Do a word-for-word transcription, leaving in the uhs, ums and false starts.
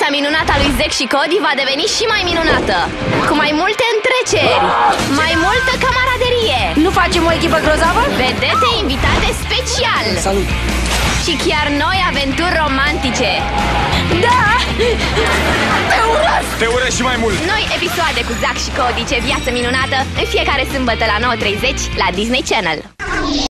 Viața minunată a lui Zack și Cody va deveni și mai minunată, cu mai multe întreceri, mai multă camaraderie. Nu facem o echipă grozavă? Vedete invitate special. Salut! Și chiar noi aventuri romantice. Da! Te urăsc! Te urăsc și mai mult! Noi episoade cu Zack și Cody, ce viață minunată, în fiecare sâmbătă la nouă și treizeci la Disney Channel.